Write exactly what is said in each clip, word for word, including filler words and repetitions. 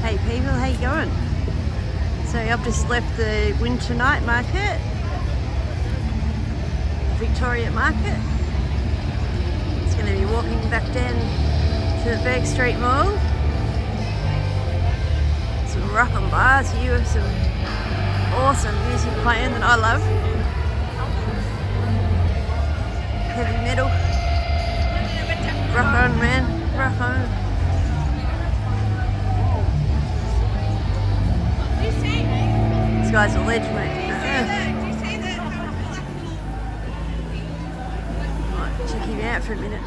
Hey people, how you going? So I've just left the winter night market, Victoria Market. It's going to be walking back down to the Bourke Street Mall. Some rock and bars here with some awesome music playing that I love. Heavy metal. Rock on, man. Rock on. This guy's a ledge, mate. Might check him out for a minute.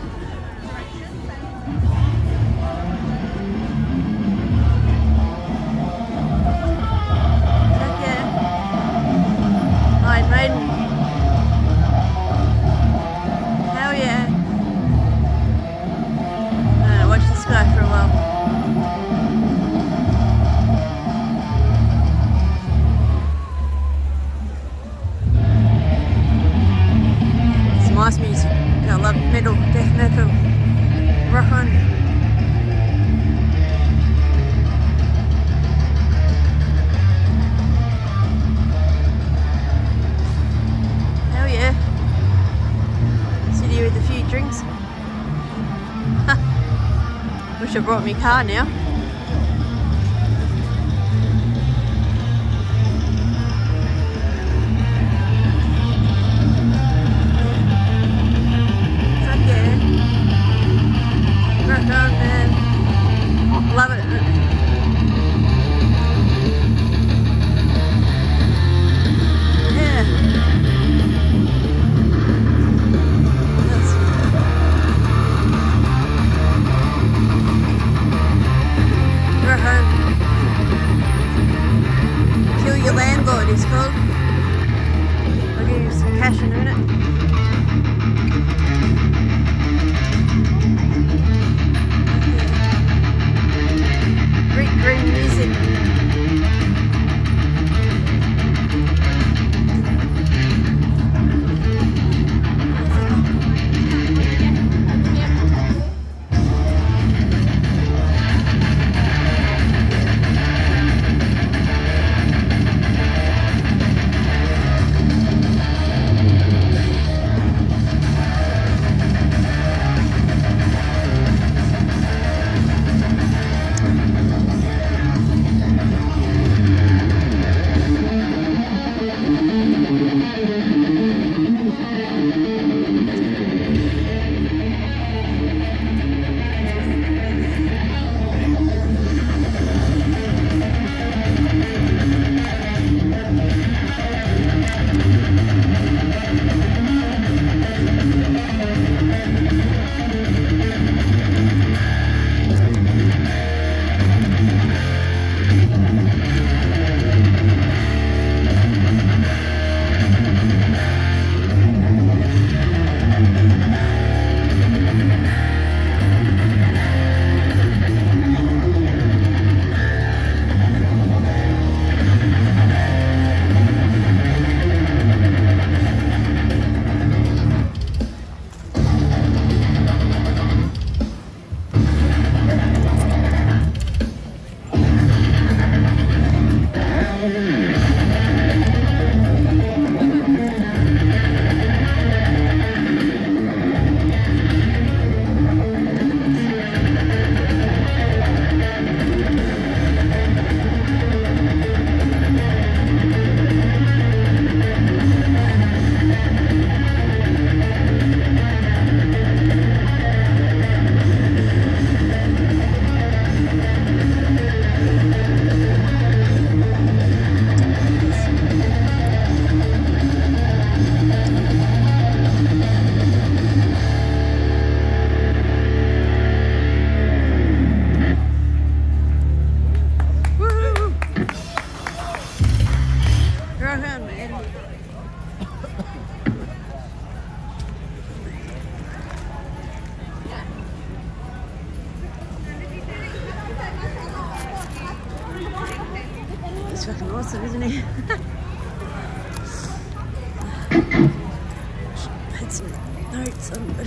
Heck yeah. Iron Maiden. Hell yeah. I'm gonna watch this guy for a while. Nice music. I love metal, death metal, rock on. Hell yeah. Sit here with a few drinks. Wish I brought my car now. Love it. Yeah. That's we're home. Kill Your Landlord is called. I'll give you some cash in a minute. Green music. It's fucking awesome, isn't it? Had some notes on, but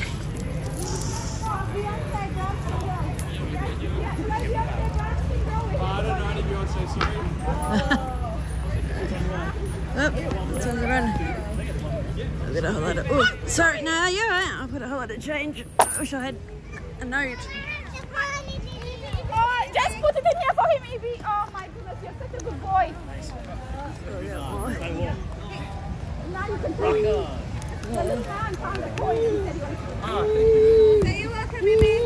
I don't know. lot of change. I wish I had a note. Oh, just put it in here for him, Evie. Oh my goodness, you're such a good boy. Oh, yeah. Now you can put it. Well, the man found the boy. He said he wanted to. Are you welcome, Mimi?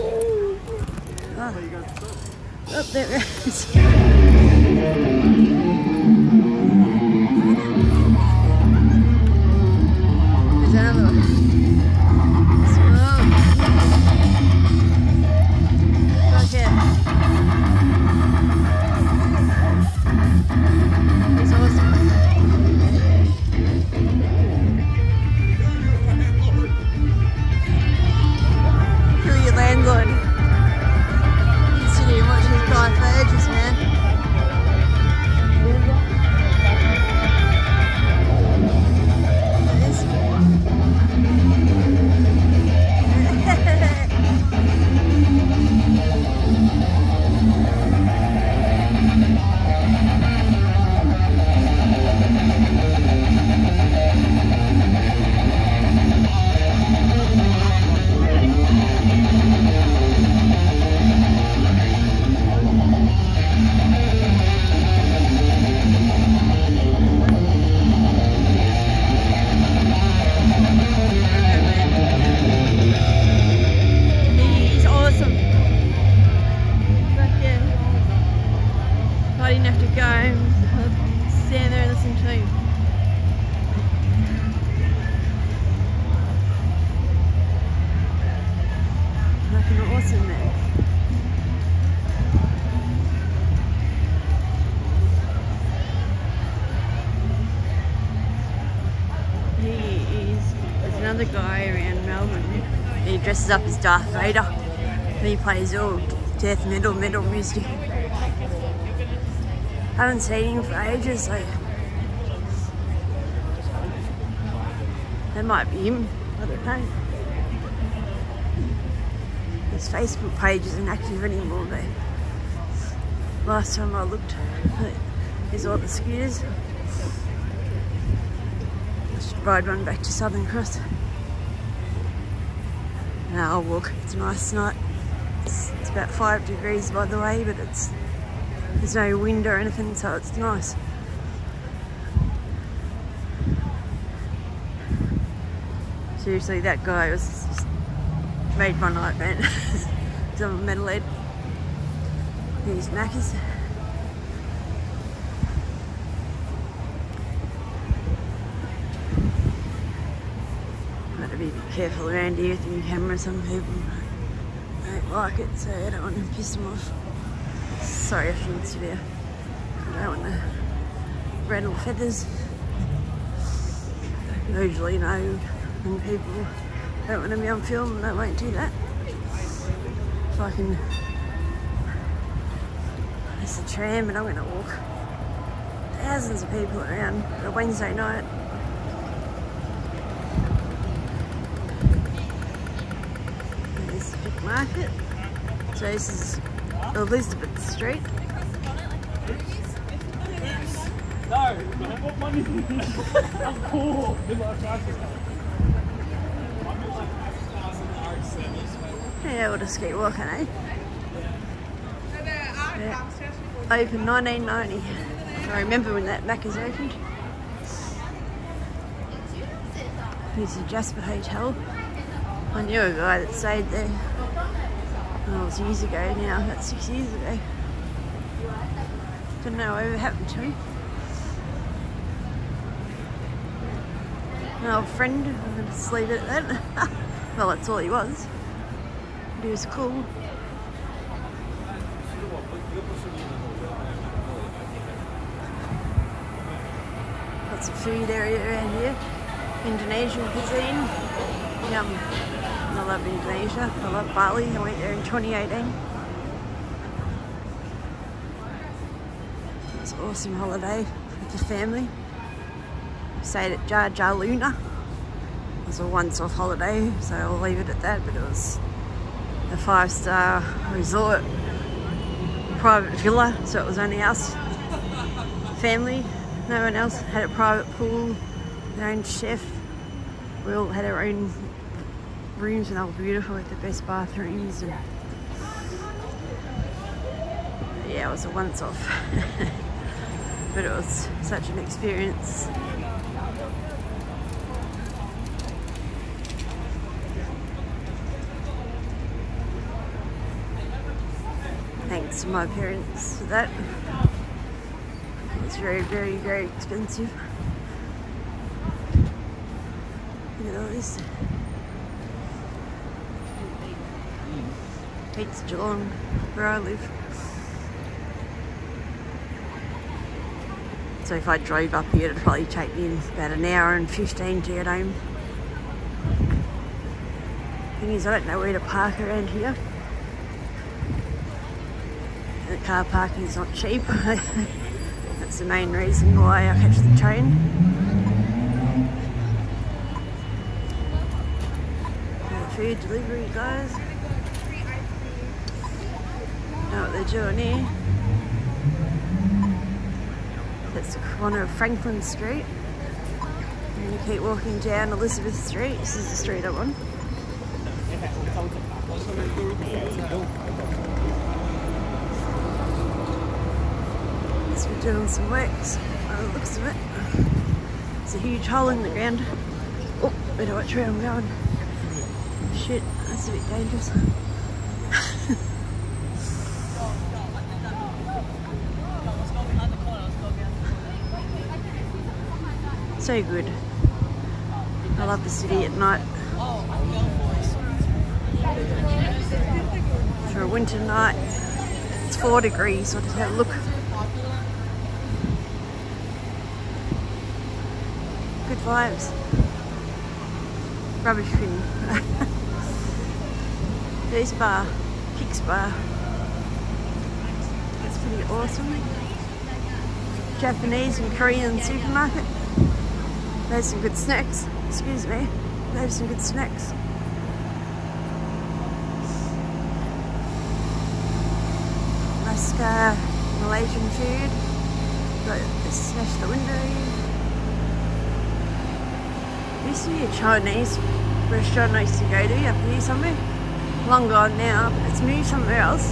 Oh, oh there it is. There's another one. Slow. Look here. He's awesome. Kill your landlord. You sit here and watch this guy for ages, man. I didn't have to go and stand there and listen to him. Fucking awesome, man. He is, there's another guy around Melbourne. He dresses up as Darth Vader. And he plays all death metal, metal music. I haven't seen him for ages, so that might be him. I don't know. His Facebook page isn't active anymore, though. Last time I looked, there's all the scooters. I should ride one back to Southern Cross. Now I'll walk. It's a nice night. It's, it's about five degrees by the way, but it's there's no wind or anything, so it's nice. Seriously, that guy was just made my night, man. He's on a metalhead. These Maccas. Gotta be careful around here with your camera. Some people don't like it, so I don't want to piss them off. Sorry, I shouldn't sit there. I don't want to rattle feathers. I usually know when people don't want to be on film, and I won't do that. If I can. It's a tram, and I'm going to walk. Thousands of people around a Wednesday night. There's the big market. So this is Elizabeth Street. No, I want money. I'm cool. Yeah, we'll just keep walking, eh? Yeah. Open nineteen ninety. I remember when that Macca's opened. Here's the Jasper Hotel. I knew a guy that stayed there. Oh, it was years ago now, about six years ago. Don't know what ever happened to him. An old friend, I'm going to just leave it at that. Well, that's all he was. But he was cool. Lots of food area around here. Indonesian cuisine. Yum. I love Indonesia. I love Bali. I went there in twenty eighteen. It was an awesome holiday with the family. We stayed at Jar Jar Luna. It was a once-off holiday, so I'll leave it at that. But it was a five-star resort, private villa, so it was only us, family. No one else had a private pool, their own chef. We all had our own rooms and they were beautiful with the best bathrooms. And yeah, it was a once off. But it was such an experience. Thanks to my parents for that. It was very, very, very expensive. Look at all this. It's Geelong, where I live. So if I drove up here, it'd probably take me about an hour and fifteen to get home. Thing is, I don't know where to park around here. The car parking is not cheap. That's the main reason why I catch the train. The food delivery guys. Know what they're doing here. That's the corner of Franklin Street. And you keep walking down Elizabeth Street. This is the street I'm on. So we're doing some works by the looks of it. It's a huge hole in the ground. Oh, better watch where I'm going. Shit, that's a bit dangerous. So good. I love the city at night. For a winter night, it's four degrees. I just had a look. Good vibes. Rubbish bin. There's bar, Kicks bar. That's pretty awesome. Japanese and Korean supermarket. There's some good snacks. Excuse me. There's some good snacks. Nice uh, Malaysian food. Got this smash the window here. There used to be a Chinese restaurant I used to go to up here somewhere. Long gone now, but it's moved somewhere else.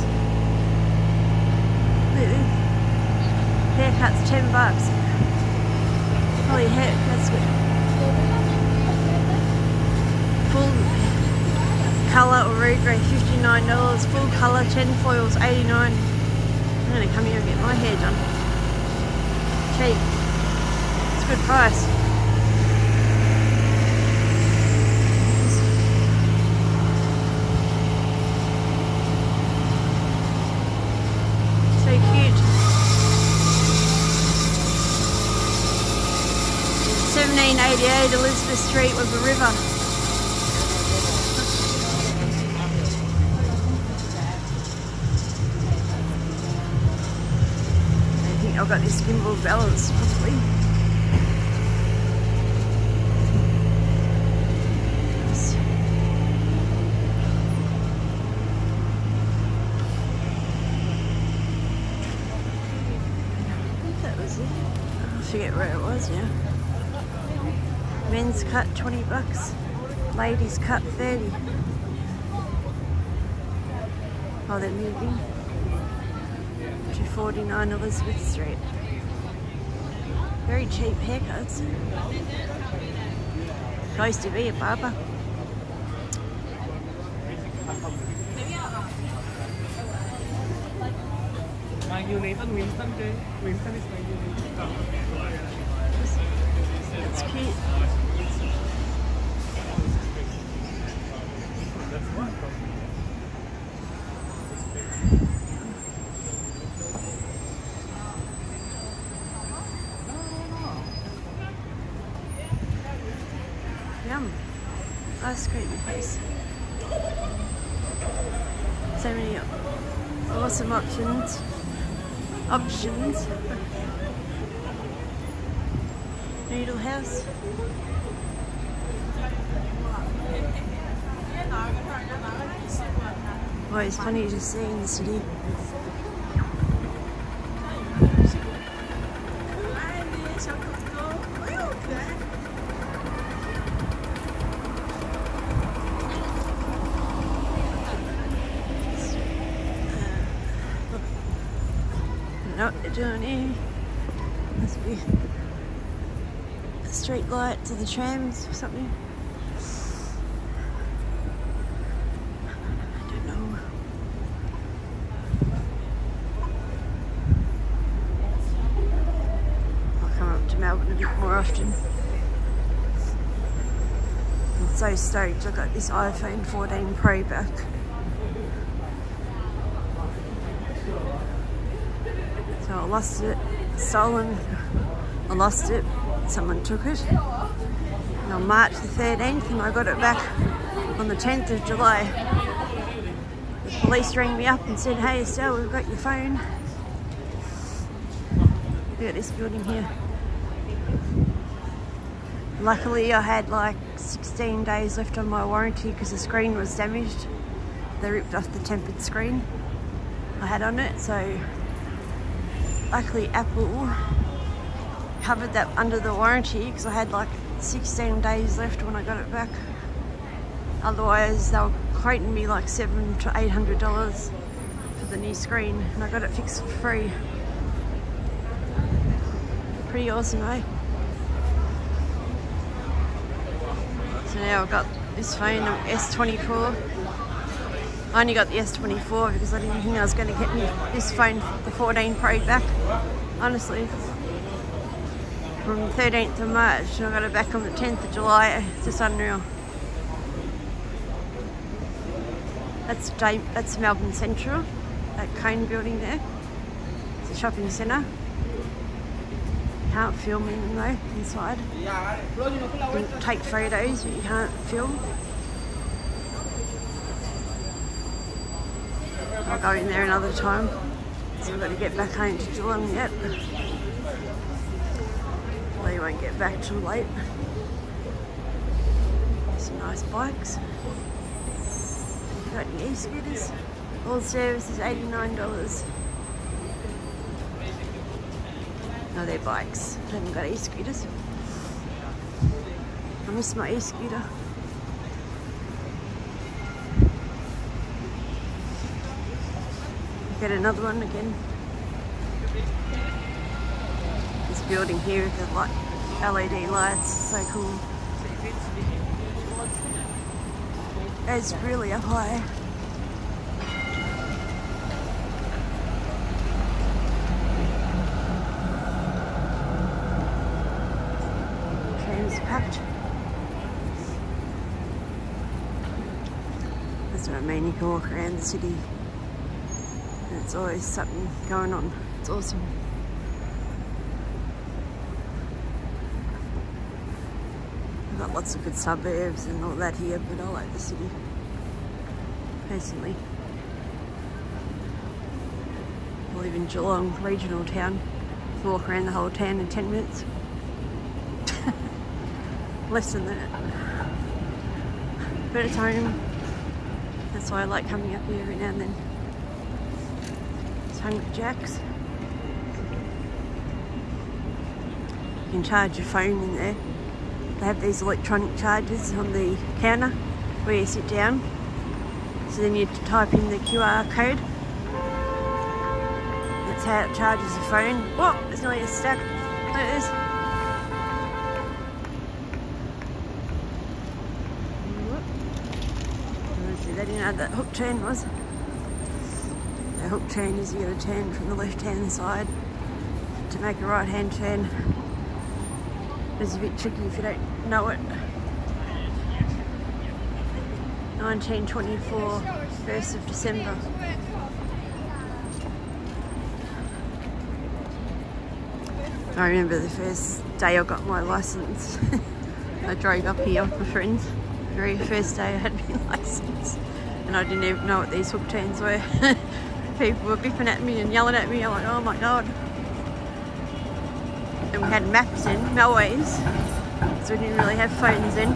Look at this. Haircut's ten bucks. Holy heck, that's good. Full colour or regray, fifty-nine dollars. Full colour, ten foils, eighty-nine dollars. I'm going to come here and get my hair done. Cheap. It's a good price. So cute. seventeen eighty-eight Elizabeth Street was a river. I think I've got this gimbal balanced properly. I think that was it. I forget where it was now. Men's cut twenty bucks, ladies cut thirty. Oh, they're moving to forty-nine Elizabeth Street. Very cheap haircuts. I used to be a barber. It's cute. Yum. Ice cream place. So many awesome options. Options. Noodle house. Always funny to see in the city. don't know what they're doing here. Must be the street lights or the trams or something. I don't know. I'll come up to Melbourne a bit more often. I'm so stoked I got this iPhone fourteen Pro back. So I lost it, stolen, I lost it, someone took it. And on March the thirteenth, and I got it back on the tenth of July. The police rang me up and said, hey Estelle, we've got your phone. Look at this building here. Luckily I had like sixteen days left on my warranty because the screen was damaged. They ripped off the tempered screen I had on it, so luckily Apple covered that under the warranty because I had like sixteen days left when I got it back. Otherwise they were quoting me like seven to eight hundred dollars for the new screen, and I got it fixed for free. Pretty awesome, eh? So now I've got this phone, the S twenty-four. I only got the S twenty-four because I didn't think I was going to get me this phone, the fourteen Pro back. Honestly, from the thirteenth of March, and I got it back on the tenth of July. It's just unreal. That's J that's Melbourne Central, that Cone building there. It's a shopping centre. Can't film in them though, inside. You can take photos, but you can't film. I'll go in there another time. So I've got to get back home to Geelong yet. Well, you won't get back till late. Some nice bikes. Got any e-scooters? All service is eighty-nine dollars. No, they're bikes. I haven't got e-scooters. I miss my e-scooter. Get another one again. This building here with the light, L E D lights, so cool. It's really up high. Tram's packed. That's what I mean, you can walk around the city. There's always something going on. It's awesome. We've got lots of good suburbs and all that here, but I like the city, personally. I live in Geelong, regional town. You walk around the whole town in ten minutes. Less than that. But it's home. That's why I like coming up here every now and then. Hungry Jacks. You can charge your phone in there. They have these electronic chargers on the counter where you sit down. So then you type in the Q R code. That's how it charges the phone. Whoa, there's nearly a stack. Look at this. They didn't know what that hook turn was. The hook turn is you got to turn from the left hand side to make a right hand turn. It's a bit tricky if you don't know it. nineteen twenty-four, first of December. I remember the first day I got my licence. I drove up here with my friends. The very first day I had my licence. And I didn't even know what these hook turns were. People were bipping at me and yelling at me. I'm like, oh my god. And we had maps in, Melways, so we didn't really have phones then.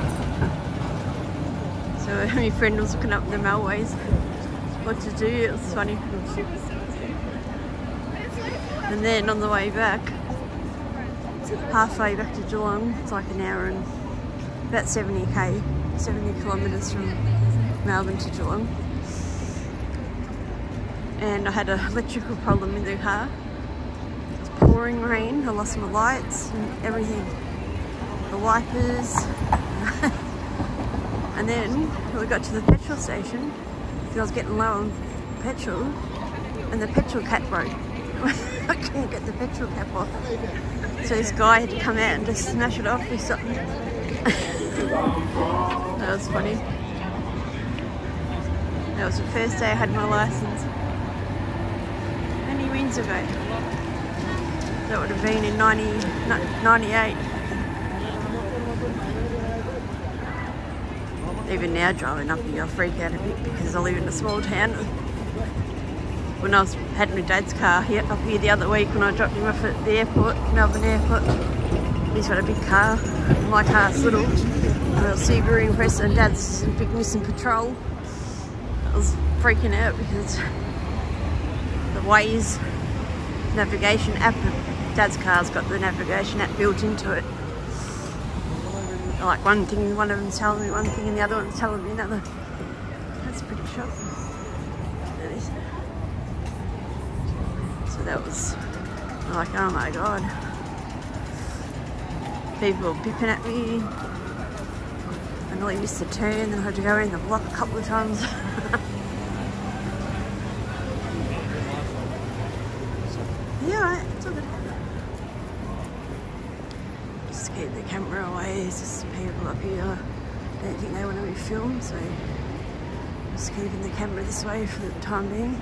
So my friend was looking up the Melways, what to do. It was funny. And then on the way back, halfway back to Geelong, it's like an hour and about seventy k, seventy kilometres from Melbourne to Geelong. And I had an electrical problem in the car, pouring rain. I lost my lights and everything. The wipers. And then we got to the petrol station because I was getting low on petrol and the petrol cap broke. I couldn't get the petrol cap off. So this guy had to come out and just smash it off with something. That was funny. That was the first day I had my license. Many moons ago. That would have been in ninety, ninety-eight. Even now driving up here I freak out a bit because I live in a small town. When I was had my dad's car here up here the other week when I dropped him off at the airport, Melbourne airport, he's got a big car. My car's little. I was super impressed and Dad's big Nissan Patrol. I was freaking out because the Waze navigation app, Dad's car's got the navigation app built into it. Like one thing, one of them's telling me one thing and the other one's telling me another. That's pretty shocking. That is. So that was like, oh my god. People bipping at me. I nearly missed the turn, then I had to go around the block a couple of times. Yeah, right, it's all good. Just keep the camera away, there's just people up here. I don't think they want to be filmed, so just keeping the camera this way for the time being.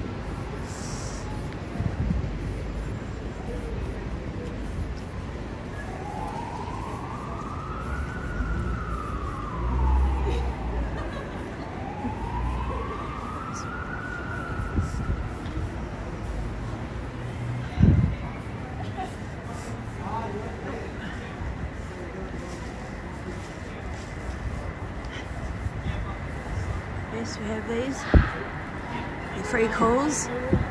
Yes, we have these. The free calls.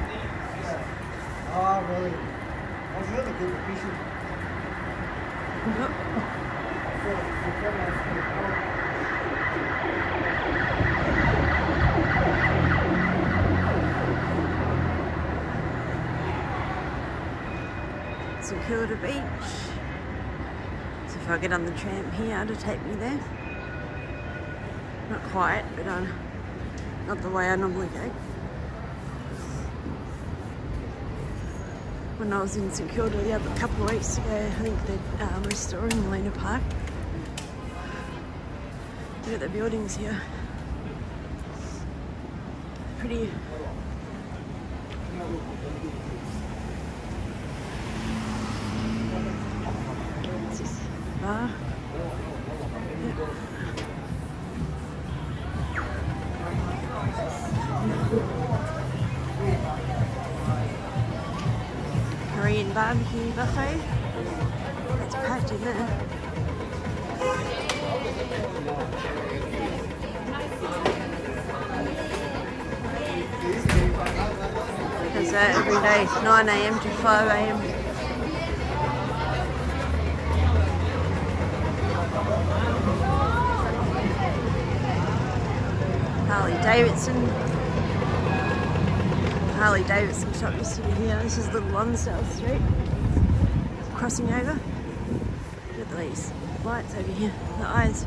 Oh, really? I was really good at fishing. St Kilda Beach. So if I get on the tram here to take me there. Not quite, but uh, not the way I normally go. When I was in St Kilda the other couple of weeks ago, I think they're um, restoring Lena Park. Look at the buildings here. Pretty. What's this? Bar? Yep. Korean barbecue buffet. It's packed in there. There's that every day, nine A M to five A M Harley Davidson. Harley Davidson shop used to be here. This is Little Lonsdale Street. Crossing over. Look at these lights over here. The eyes.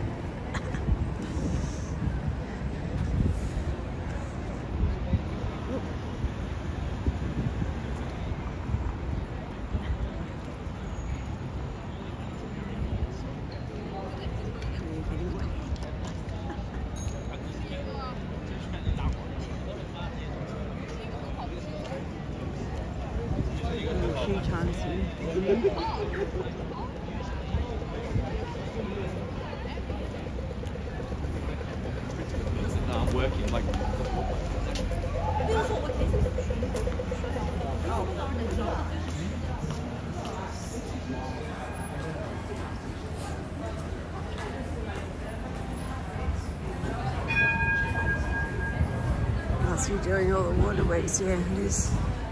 A few times here. No, I'm working like. Must be doing all the waterways, yeah, it is.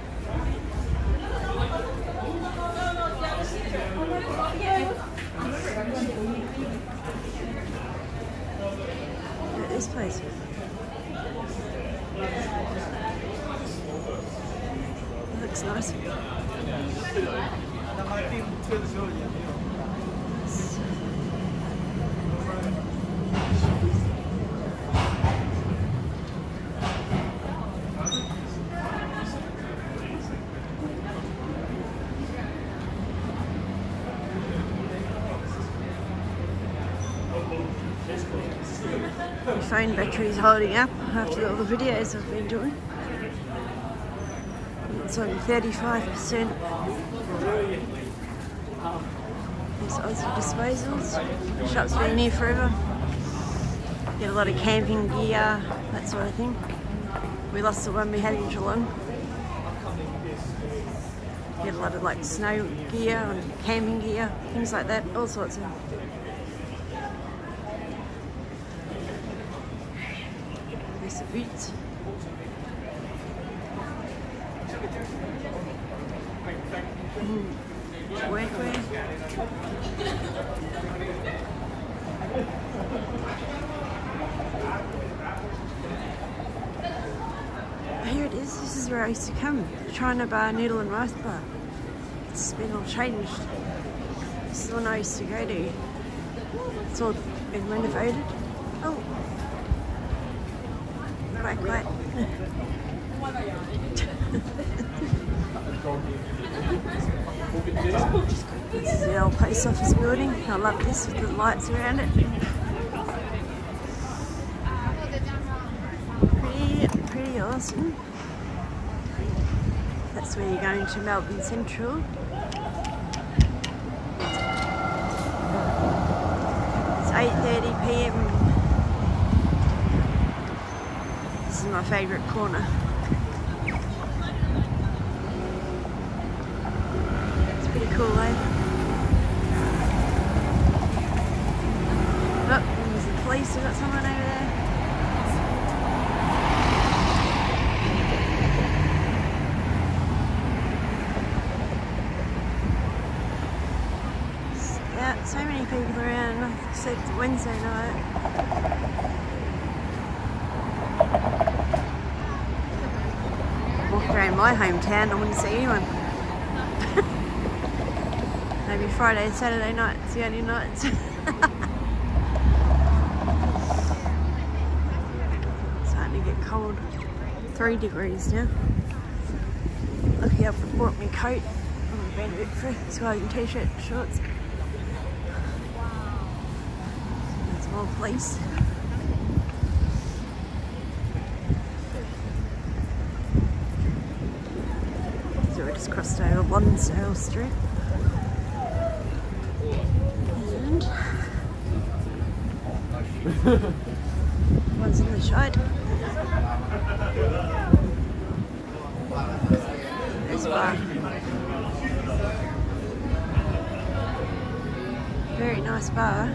Look at this place. It looks nice. My phone battery's holding up after all the videos I've been doing. It's on thirty-five percent. These Aussie disposals. Shop's been here forever. Get a lot of camping gear, that sort of thing. We lost the one we had in Geelong. Get a lot of like snow gear and camping gear, things like that, all sorts of. There's the boots. Mm. Workwear. Here it is. This is where I used to come. China bar, noodle and rice bar. It's been all changed. This is the one I used to go to. It's all been renovated. Oh. Quite, quite. This is the old post office building. I love this with the lights around it. Pretty, pretty awesome. That's where you're going to Melbourne Central. It's eight thirty p m This is my favourite corner. It's pretty cool, eh? Oh, there's the police. We've got someone over there. Yeah, so many people around, except Wednesday night. Walk around my hometown, I wouldn't see anyone. Maybe Friday and Saturday night, it's the only nights. It's starting to get cold. Three degrees now. Lucky I've brought my coat. I've been a bit free, so I can t-shirt and shorts. It's a small place. So we just crossed over Lonsdale Street. And one's in the shade. There's a bar. Very nice bar.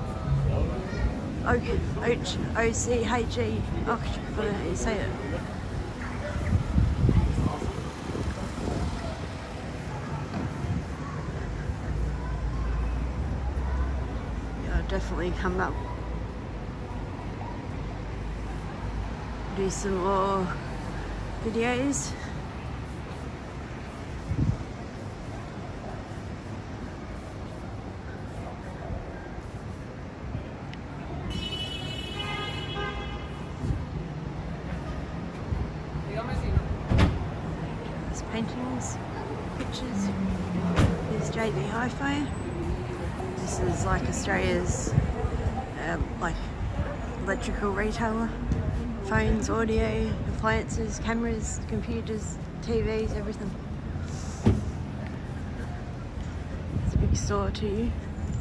Oak, Oach, O C H E, Oach, I don't know how you say it. Yeah, I'll definitely come up. Do some more videos. There's paintings, pictures. There's J B Hi-Fi. This is like Australia's um, like electrical retailer. Phones, audio, appliances, cameras, computers, T Vs, everything. It's a big store too.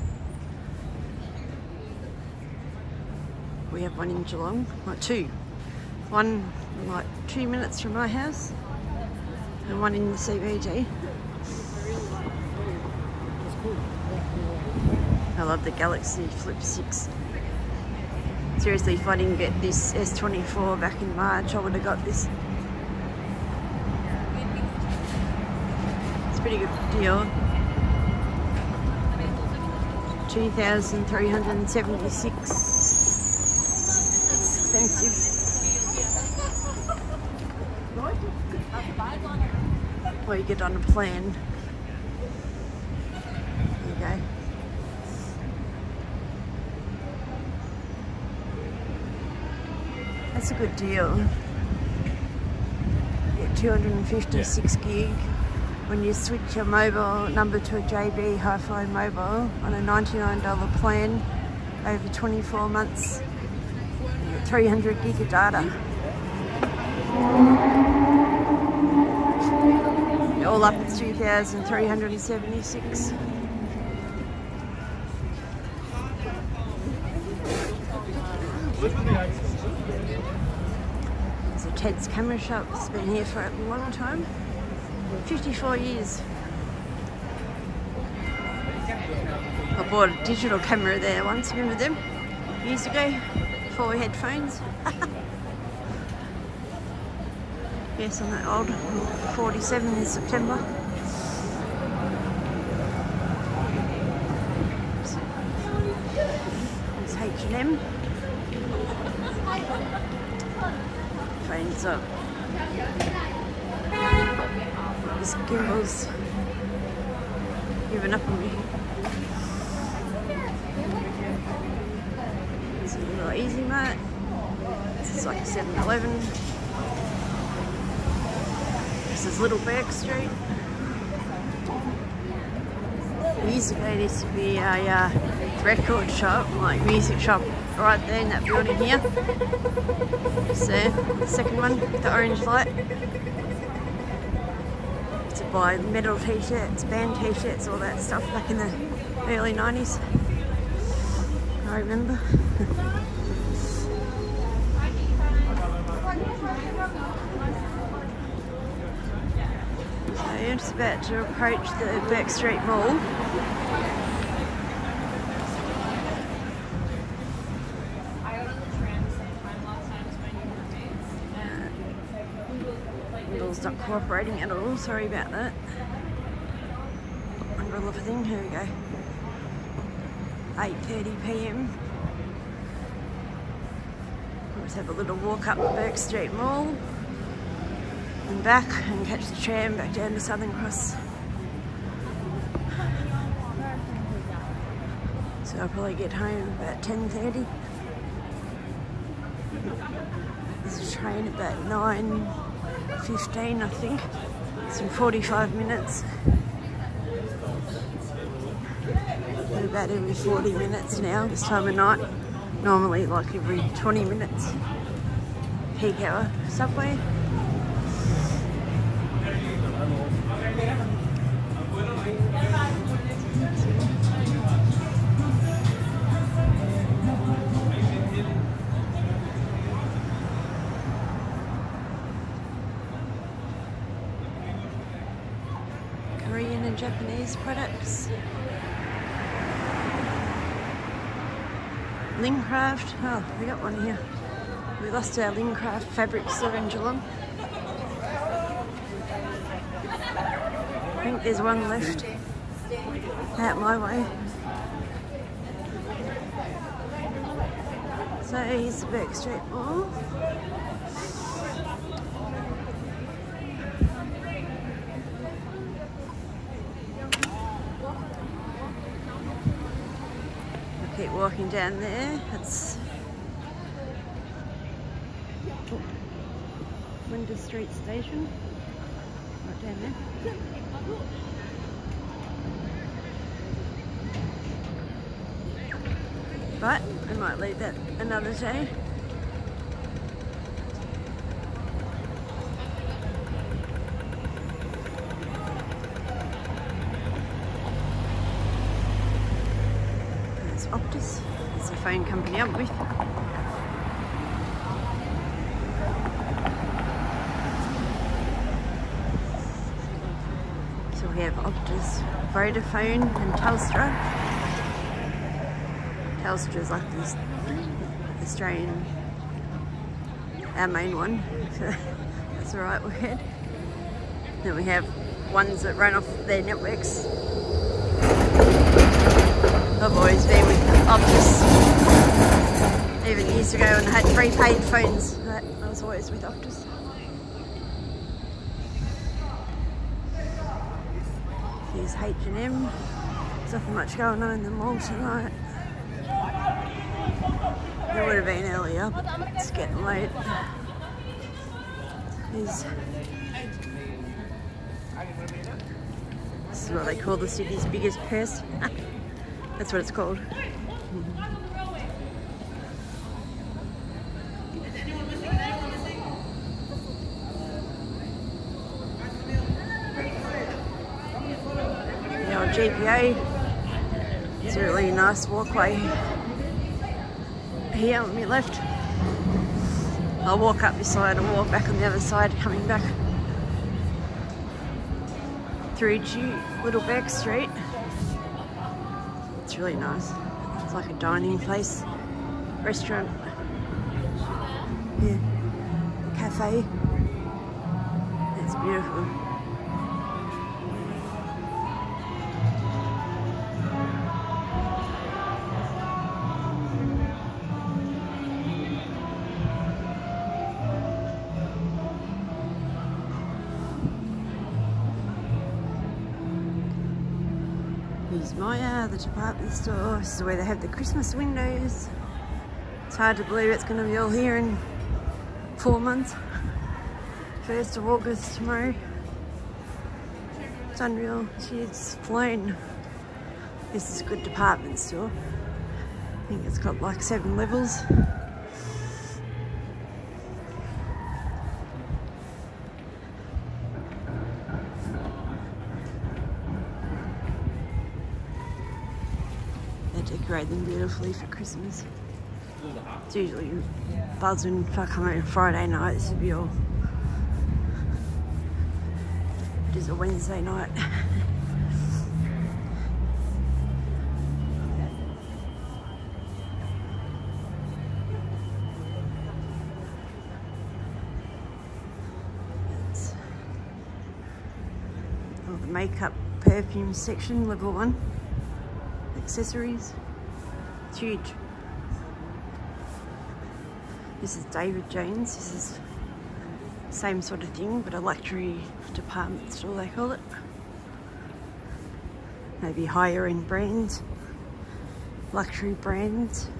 We have one in Geelong, like two. One like two minutes from my house and one in the C B D. I love the Galaxy Flip six. Seriously, if I didn't get this S twenty-four back in March, I would have got this. It's a pretty good deal. two thousand three hundred seventy-six. It's expensive. Or you get on a plan. go. That's a good deal. You get two hundred fifty-six yeah. gig. When you switch your mobile number to a J B Hi-Fi mobile on a ninety-nine dollar plan over twenty-four months, you get three hundred gig of data. All up at two thousand three hundred seventy-six. So Ted's camera shop has been here for a long time. fifty-four years. I bought a digital camera there once, remember them? Years ago, before we had phones. Yes, I'm that old. forty-seven in September. There's H and M. Phones up. This gimbal's given up on me. It's a little Easy Mart. This is like a seven eleven. This is Little Bourke Street. Years ago it used to be a uh, record shop, like music shop, right there in that building here. Just there, the second one, the orange light. To buy metal t-shirts, band t-shirts, all that stuff back in the early nineties. I remember. So I'm just about to approach the Bourke Street Mall. Window's not cooperating at all, sorry about that. Umbrella thing, here we go. eight thirty p m. Let's have a little walk up the Bourke Street Mall and back and catch the tram back down to Southern Cross. So I'll probably get home about ten thirty. There's a train about nine fifteen, I think. It's in forty-five minutes. About every forty minutes now, this time of night. Normally like every twenty minutes. Peak hour subway. Korean and Japanese products. Lingcraft, oh, we got one here. We lost our Lingcraft fabric store in Geelong. I think there's one left out my way. So here's the Bourke Street Mall. Keep walking down there. It's oh, Winter Street Station. Right down there. But I might leave that another day. Optus, it's the phone company I'm with. So we have Optus, Vodafone and Telstra. Telstra is like this Australian, our main one, so that's the right word. Then we have ones that run off their networks. I've always been with Optus. Even years ago when I had prepaid phones, I was always with Optus. Here's H and M, There's nothing much going on in the mall tonight. It would have been earlier, but it's getting late. There's, this is what they call the city's biggest purse. That's what it's called. The old G P A. It's a really nice walkway here on my left. I'll walk up this side and walk back on the other side, coming back through to Little Bourke Street. It's really nice. It's like a dining place, restaurant, yeah, cafe. It's beautiful. Here's Maya, the department store. This is where they have the Christmas windows. It's hard to believe it's going to be all here in four months. first of August tomorrow. It's unreal. She's flown. This is a good department store. I think it's got like seven levels. Decorate them beautifully for Christmas. It's usually buzzing. If I come home Friday night, this would be all. It is a Wednesday night. It's all the makeup, perfume section, level one. Accessories. It's huge. This is David Jones. This is the same sort of thing, but a luxury department store they call it. Maybe higher end brands, luxury brands.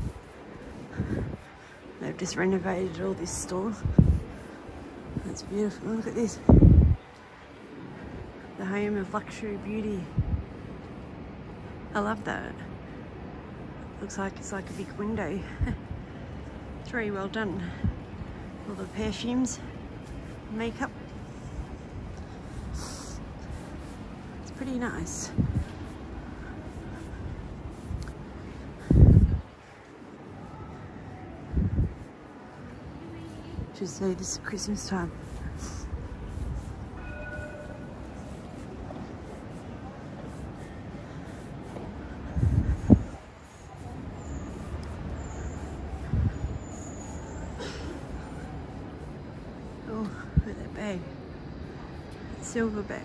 They've just renovated all this store. That's beautiful. Look at this. The home of luxury beauty. I love that. Looks like it's like a big window. It's very well done. All the perfumes, makeup. It's pretty nice. Should say this is Christmas time. Look at that bag. Silver bag.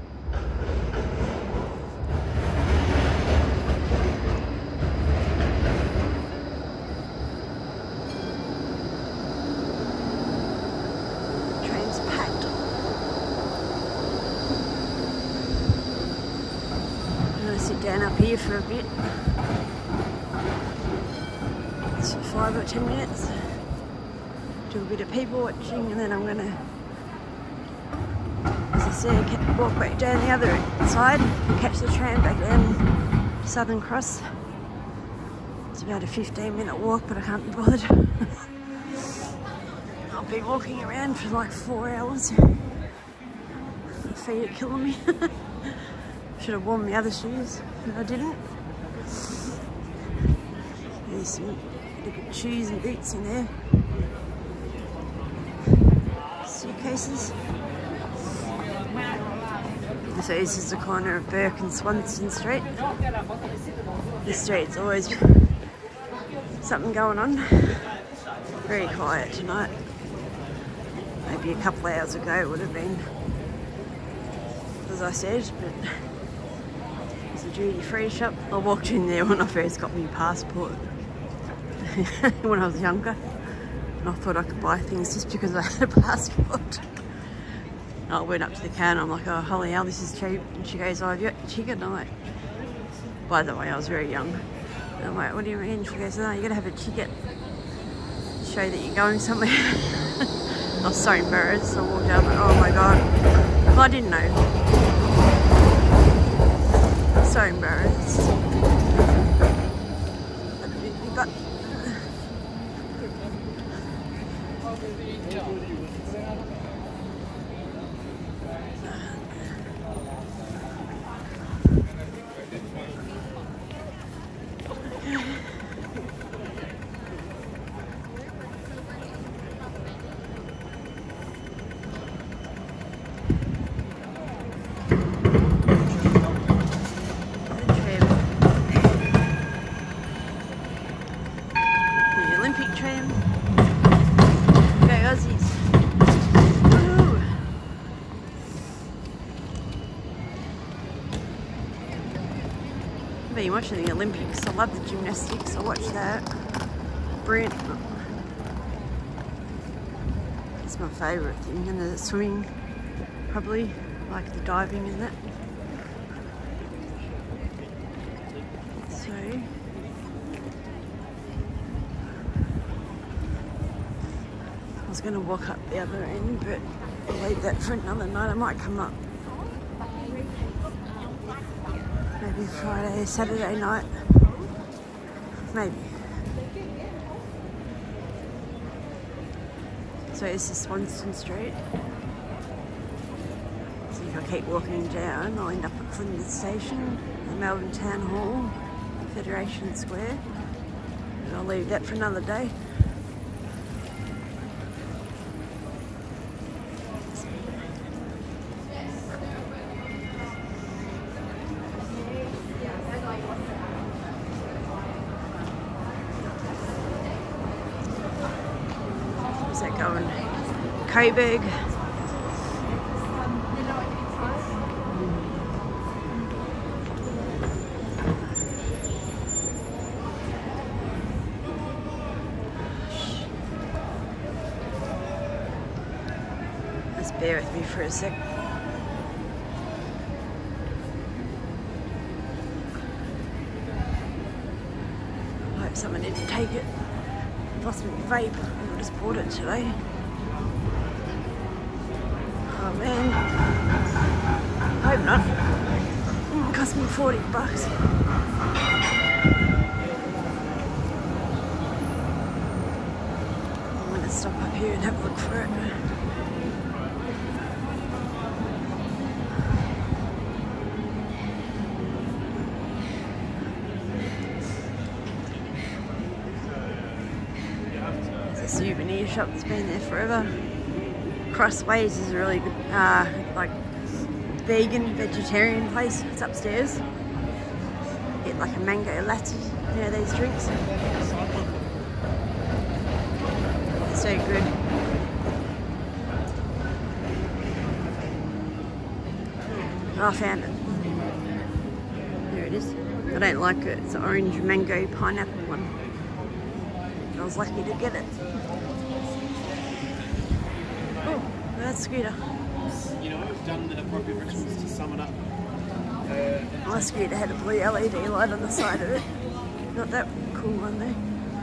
Train's packed. I'm going to sit down up here for a bit. It's five or ten minutes. Do a bit of people watching, and then I'm going to, as I said, walk back down the other side and catch the tram back down Southern Cross. It's about a fifteen minute walk, but I can't be bothered. I'll be walking around for like four hours. My feet are killing me. Should have worn my other shoes, but I didn't. There's some good shoes and boots in there. Suitcases. So this is the corner of Bourke and Swanston Street. This street's always something going on. Very quiet tonight. Maybe a couple of hours ago it would have been, as I said, but it's a duty-free shop. I walked in there when I first got my passport when I was younger. And I thought I could buy things just because I had a passport. I went up to the counter, I'm like, oh, holy hell, this is cheap. And she goes, oh, have you got your ticket? And I'm like, By the way, I was very young. And I'm like, what do you mean? She goes, no, you gotta have a ticket to show that you're going somewhere. I was so embarrassed. I walked out, like, oh my god. Well, I didn't know. I was so embarrassed. But I've been watching the Olympics. I love the gymnastics. I watch that. Brilliant. It's my favourite thing. And the swimming, probably. Like the diving and that. So I was going to walk up the other end, but I'll leave that for another night. I might come up maybe Friday, Saturday night. Maybe. So this is Swanston Street. So if I keep walking down, I'll end up at Flinders Station, the Melbourne Town Hall, Federation Square. And I'll leave that for another day. That going Coburg. Just bear with me for a sec. I hope someone didn't take it. Lost my vape. I just bought it today. Oh man. I hope not. Mm, it cost me forty bucks. I'm gonna stop up here and have a look for it. Souvenir shop that's been there forever. Crossways is a really good, uh, like, vegan, vegetarian place. It's upstairs. Get like a mango latte, you know, these drinks. They're so good. Oh, I found it. There it is. I don't like it. It's an orange mango pineapple one. I was lucky to get it. Oh, that's Scooter. You know, I've done the appropriate rituals to sum it up. Uh, My Scooter had a blue L E D light on the side of it. Not that cool one there.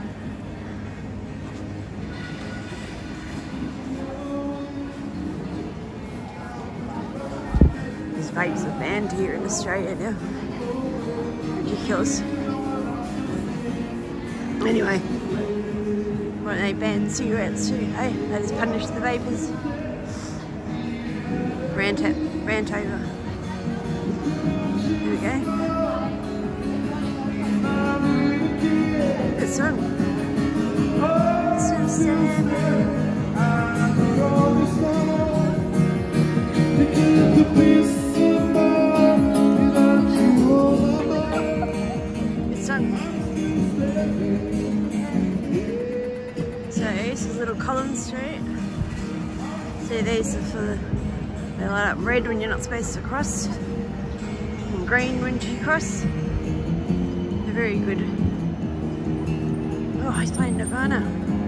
These vapes are banned here in Australia now. Ridiculous. Anyway. Why don't they ban cigarettes too, hey? They just punish the vapors. Rant, rant over. Here we go. Good song. So sad. Good song. So this is Little Collins Street. See, these are for, they light up red when you're not supposed to cross, and green when you cross. They're very good. Oh, he's playing Nirvana.